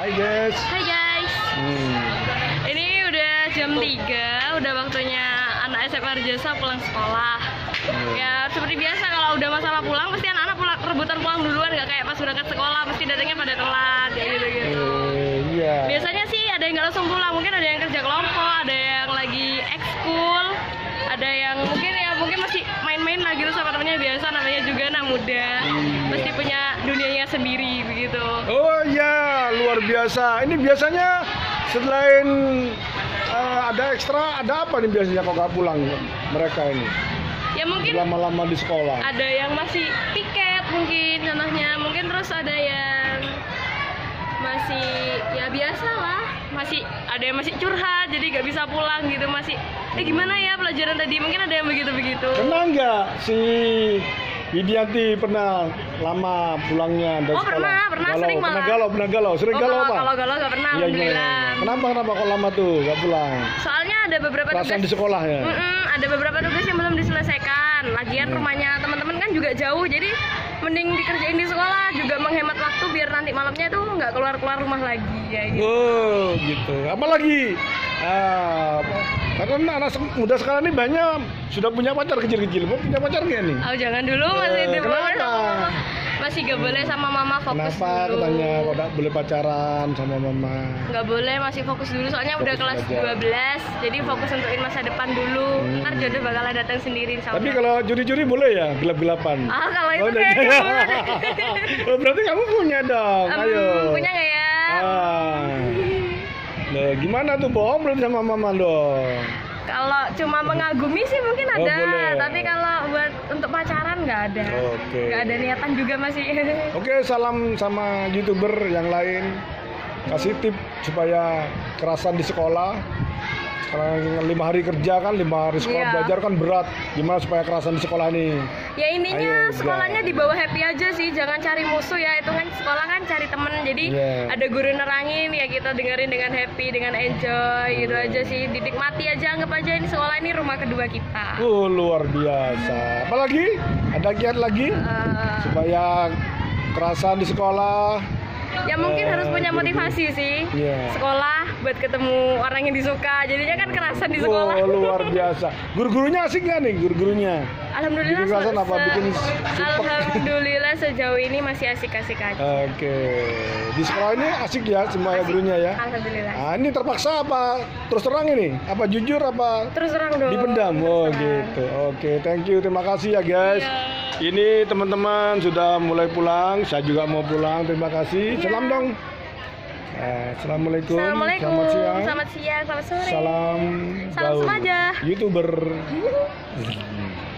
Hai guys. Hai guys. Ini udah jam 3, udah waktunya anak SMA Arjasa pulang sekolah. Ya seperti biasa kalau udah masalah pulang pasti anak-anak rebutan pulang duluan, nggak kayak pas berangkat sekolah pasti datangnya pada telat kayak gitu-gitu. Iya. Biasanya sih ada yang nggak langsung pulang, mungkin ada yang kerja kelompok, ada yang lagi ekskul, ada yang mungkin masih main-main lagi tuh sama temennya, biasa namanya juga anak muda. Pasti punya dunianya sendiri begitu. Oh iya, luar biasa. Ini biasanya selain ada ekstra, ada apa nih biasanya kalau nggak pulang mereka ini? Ya mungkin Lama-lama di sekolah. ada yang masih piket mungkin contohnya, mungkin terus ada yang masih ya biasa lah, masih ada yang masih curhat jadi nggak bisa pulang gitu, masih gimana ya pelajaran tadi, mungkin ada yang begitu-begitu. Pernah nggak si Widianti pernah lama pulangnya dari Oh, sekolah? pernah, sering malah. Pernah galau. Sering galau apa? Kalau galau nggak pernah, Iya, alhamdulillah. Kenapa kok lama tuh nggak pulang? Soalnya ada beberapa Perasaan tugas di sekolah ya? ada beberapa tugas yang belum diselesaikan. Lagian rumahnya teman-teman kan juga jauh, jadi mending dikerjain di sekolah, juga menghemat waktu biar nanti malamnya tuh nggak keluar rumah lagi ya gitu. Oh gitu. Apalagi karena anak muda sekarang ini banyak sudah punya pacar kecil-kecil. Mau punya pacar nggak nih? Oh jangan dulu, masih di bawah. Kenapa? Masih gak boleh sama mama, fokus Kenapa dulu. katanya kok nggak boleh pacaran sama mama? Nggak boleh, masih fokus dulu, soalnya udah Fokus kelas aja. 12, jadi fokus untukin masa depan dulu. Ntar jodoh bakalan datang sendiri insya Tapi Allah. kalau juri-juri boleh ya, gelap-gelapan? Kalau itu udah. kayaknya boleh. Oh, berarti kamu punya dong, ayo. Punya nggak ya? Nah, gimana tuh, bohong berarti sama mama dong? Kalau cuma mengagumi sih mungkin Oh, ada, boleh. tapi kalau buat untuk pacaran nggak ada. Oke. Nggak ada niatan juga masih. Oke, salam sama YouTuber yang lain. Kasih tip supaya kerasan di sekolah. Sekarang 5 hari kerja kan, 5 hari sekolah Iya. belajar kan berat. Gimana supaya kerasan di sekolah nih? Ya intinya Ayo, sekolahnya guys. dibawa happy aja sih, jangan cari musuh ya. Itu kan sekolah kan cari temen, jadi Yeah. ada guru nerangin ya kita dengerin dengan happy, dengan enjoy gitu aja sih. Dinikmati aja, anggap aja ini sekolah ini rumah kedua kita. Luar biasa. Apalagi? Ada kiat lagi supaya kerasan di sekolah. Ya mungkin harus punya motivasi sih. Iya. Sekolah buat ketemu orang yang disuka, jadinya kan kerasan di sekolah. Oh, luar biasa. Guru-gurunya asik nggak nih guru-gurunya? Alhamdulillah, Bikin kerasan apa? Bikin supek? alhamdulillah sejauh ini masih asik-asik aja. Oke. Di sekolah ini asik ya semua ya gurunya ya? Alhamdulillah. Nah, ini terpaksa apa terus terang ini? Apa jujur apa Terus terang dong. dipendam? Oh Terus terang. gitu. Oke, thank you. Terima kasih ya guys. Iya. Ini teman-teman sudah mulai pulang. Saya juga mau pulang. Terima kasih. Iya. Salam dong. Assalamualaikum. Assalamualaikum. Selamat siang. Selamat siang, selamat sore. Salam Salam gaul. semuanya. YouTuber.